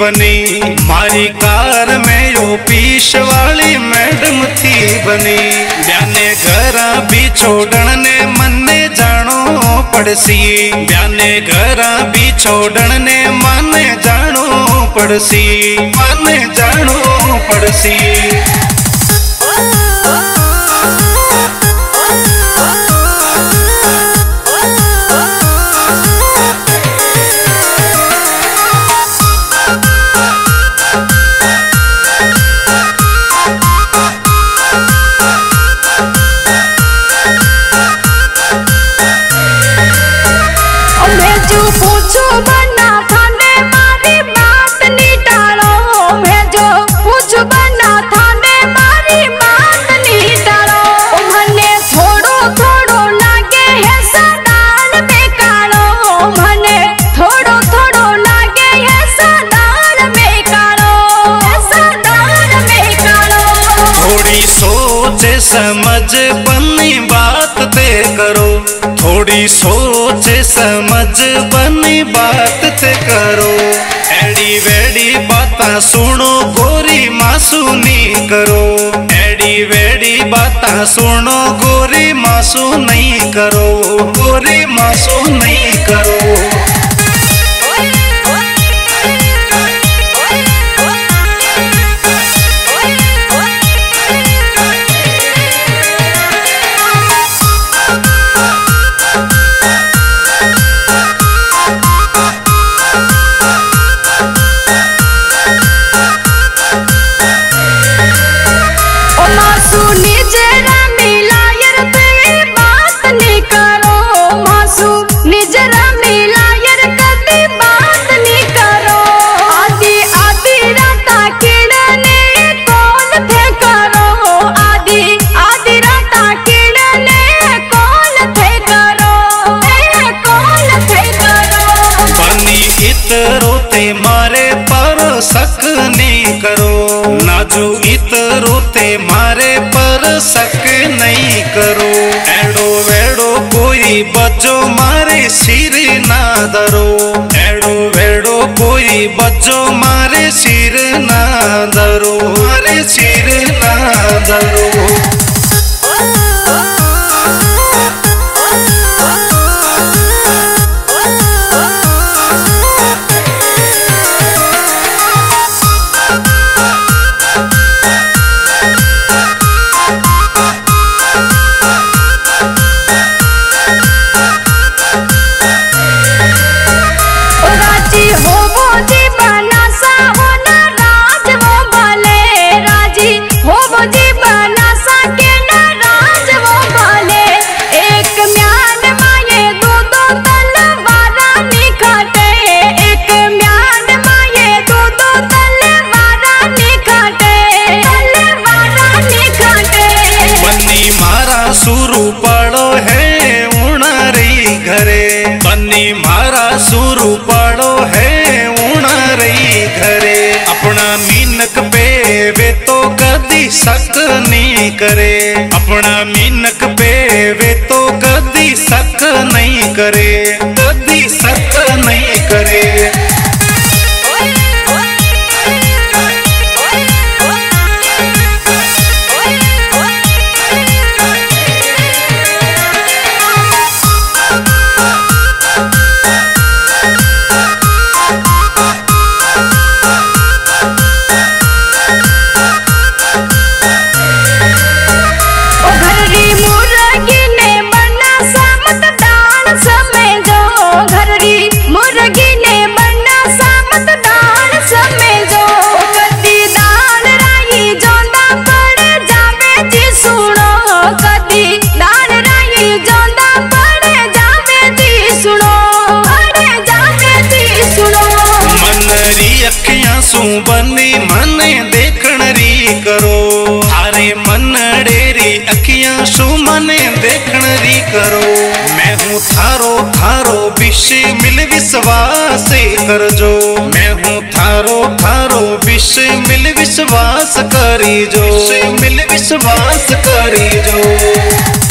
बनी। मारी कार में यो पीश वाली मैडम थी बनी। ब्याने घरा भी छोड़न ने मने जानो पड़सी। ब्याने घरा भी छोड़न ने मने जानो पड़सी। मने जानो पड़सी। समझ बनी बात ते करो। थोड़ी सोच समझ बनी बात ते करो। एड़ी वेड़ी बातां सुनो गोरी मासूनी करो। एड़ी वेड़ी बातां सुनो गोरी मासू नहीं करो। गोरी मासू नहीं करो। मारे पर शक नहीं करो। नाजू इतरो ते मारे पर शक नहीं करो। एड़ो वेड़ो कोई बजो मारे सिर ना धरो। एड़ो वेड़ो कोई बजो मारे सिर ना धरो। मारे सिर ना धरो। सुरू पड़ो है उणरी घरे। बन्नी मारा सुरू पड़ो है उणरी घरे। अपना मीनक पे वे तो कदी शक नहीं करे। अपना मीनक पे वे तो कदी शक नहीं करे। कदी शक नहीं करे। बनी मने देखण री करो। थारे मनड़ेरी अखियां सु मने देखण री करो। मैं हूँ थारो थारो विश मिल विश्वास करजो। मैं हूँ थारो थारो विश मिल विश्वास करी जो। मिल विश्वास करी जो।